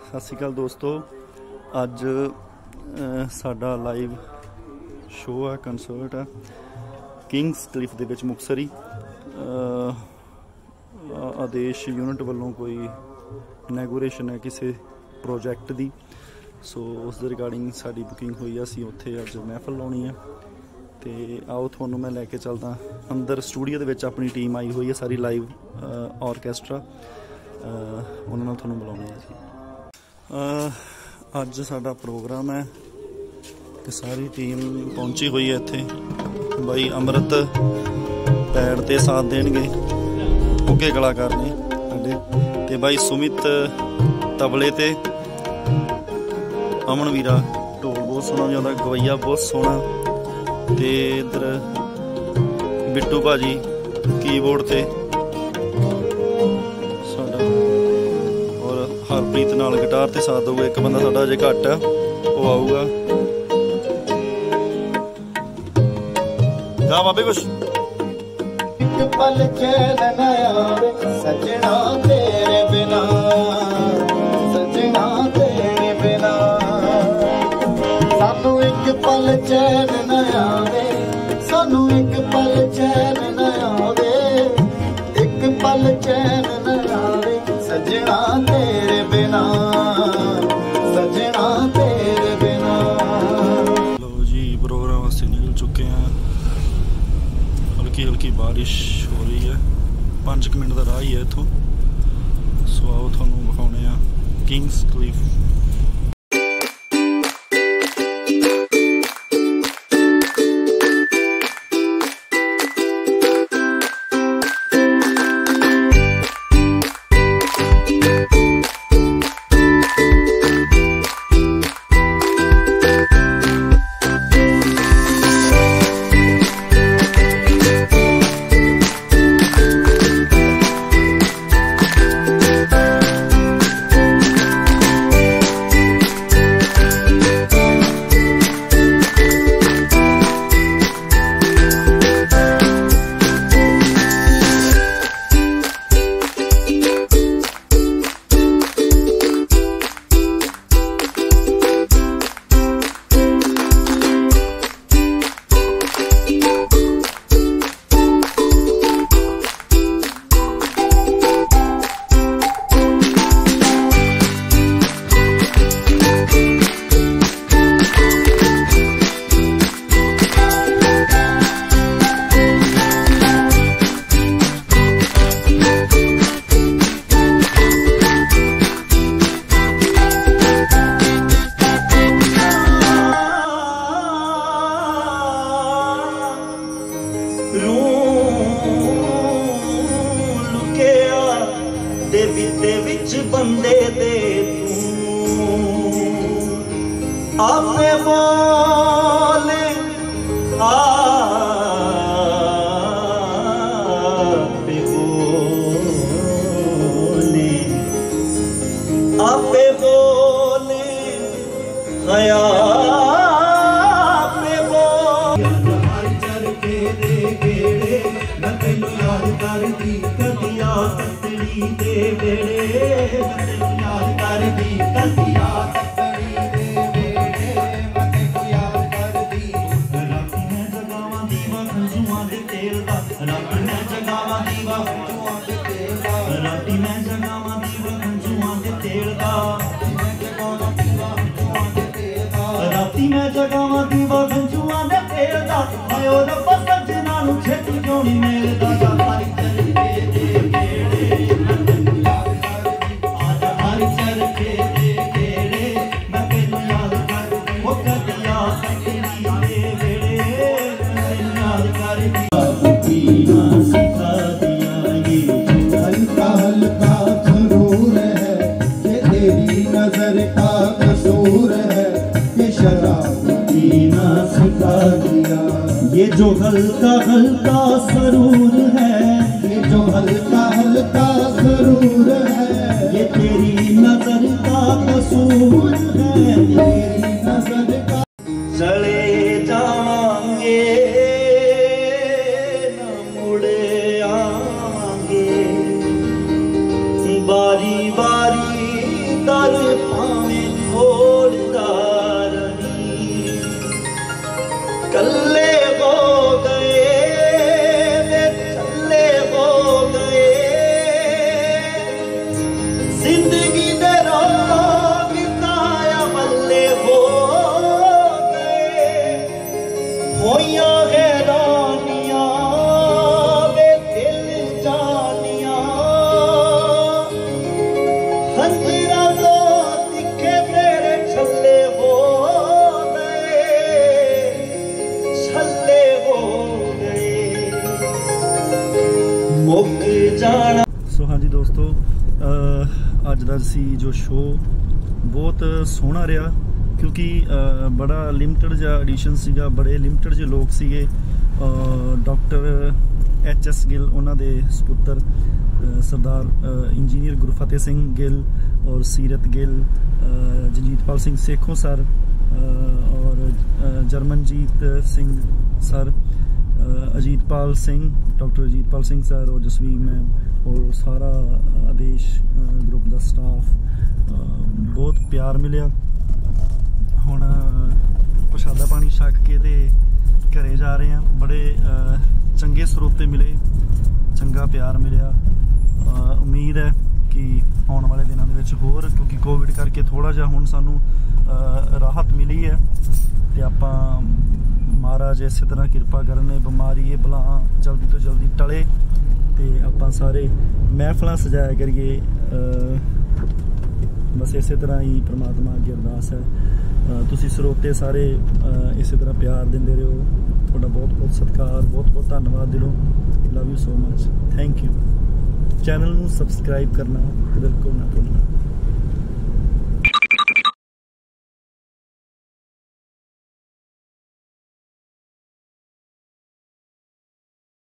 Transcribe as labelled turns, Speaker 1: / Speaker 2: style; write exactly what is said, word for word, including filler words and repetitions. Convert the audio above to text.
Speaker 1: सत श्री अकाल दोस्तों, अज साडा लाइव शो है, कंसर्ट है किंग्स क्लिफ दे विच मुक्तसरी। आदेश यूनिट वालों कोई इनैगोरेशन है किसी प्रोजैक्ट की, सो उस दे रिगार्डिंग साडी बुकिंग हुई है। असीं उत्थे अज महफल लाउणी है तो आओ तुहानूं मैं लैके चलदा अंदर स्टूडियो दे विच। अपनी टीम आई हुई है सारी लाइव ऑर्कैस्ट्रा, उन्हां नाल तुहानूं बुलाउणे है जी। अज साडा प्रोग्राम है तो सारी टीम पहुंची हुई है इत्थे। बाई अमृत पैड ते साथ देणगे, उगे कलाकार ने साडे, ते बाई सुमित तबले ते, अमन वीरा ढोल बहुत सोहना वजाउंदा, गवैया बहुत सोहना, ते इधर बिट्टू भाजी कीबोर्ड ते साडा, और हरप्रीत नाल गिटार ते साथ दूगा। एक बंदा साडा अजे घट है, वो आऊगा। गा बाबे कुछ।
Speaker 2: एक पल चैन ना आवे सजना तेरे बिना, सजना तेरे बिना, सानू एक पल चैन ना आवे, सानू एक पल चैन ना आवे, एक पल चैन ना आवे सजना तेरे बिना, सजना तेरे बिना।
Speaker 1: लो जी, प्रोग्राम वास्ते निकल चुके हैं। हल्की हल्की बारिश हो रही है, पाँच मिनट का राह ही है इतों। सो आओ तुहानूं विखाउने आ किंग्स क्लिफ।
Speaker 2: बंदे दे तू आपे बोले, आपे बोले, आपे बोले, हया आपे बोले। हर चर के दे गेड़े मैं तैनू याद करदी कदिया तेरी दे बेड़े, याद करदी कदिया तेरी दे बेड़े, मैं तैनू याद करदी। राती मैं जगावां दीवा खंजुआं दे तेल दा, राती मैं जगावां दीवा खंजुआं दे तेल दा, राती मैं जगावां दीवा खंजुआं दे तेल दा, राती मैं जगावां दीवा खंजुआं दे तेल दा। हाय ओ रब्बा सजना नूं छेती क्यों नहीं मिलदा, हरी चर के दे गेड़े मैं तैनू याद करदी, आजा हरी चर के दे गेड़े मैं तैनू याद करदी, ओ कदिया तेरी दे बेड़े मैं तैनू याद करदी। पीना सिखा दिया ये हल्का हल्का जरूर है, ये तेरी नजर का कसूर है, ये शराब पीना सिखा दिया। ये जो हल्का हल्का सरूर है, ये जो हल्का हल्का सरूर है, ये तेरी नजर का कसूर है, तेरी नजर का। चले जावांगे न मुड़े आवांगे, बारी बारी दर बोलता रही कल्ले हो गए वे चले हो गए जिंदगी दे रोग बिताया मल्ले हो गए होइया हैरानियां वे दिल जानियां हंजरा तो दिखे तेरे छल्ले हो
Speaker 1: सो हाँ जी दोस्तों, अज का सी जो शो बहुत सोहना रहा क्योंकि बड़ा लिमिटेड जा एडिशन सीगा, बड़े लिमिटेड जो लोग सीगे। डॉक्टर एच एस गिल उन्होंने सपुत्र सरदार इंजीनियर गुरफतेह सिंह गिल और सीरत गिल, जंजीतपाल सिंह सेखों सर और Jarmanjeet Singh sir, Ajitpal Singh, doctor Ajitpal Singh sir और जसवीर मैम और सारा आदेश ग्रुप का स्टाफ, बहुत प्यार मिले। हुण प्रशादा पानी छक के ते घरे जा रहे हैं। बड़े चंगे स्रोते मिले, चंगा प्यार मिलिया। उम्मीद है कि आने वाले दिनों के विच होर, क्योंकि कोविड करके थोड़ा जिहा हुण सानू राहत मिली है ते आपां महाराज इस तरह किरपा करने, बीमारी ये बला जल्दी तो जल्दी टले ते आपां सारे महफिल सजाया करिए। बस इस तरह ही परमात्मा अगे अरदास है। तुसी स्रोते सारे इस तरह प्यार देंदे रहो। थोड़ा बहुत बहुत सत्कार, बहुत बहुत धन्यवाद दिलों। Love you so much, thank you. Channel नू सबसक्राइब करना बिल्कुल ना भूलना।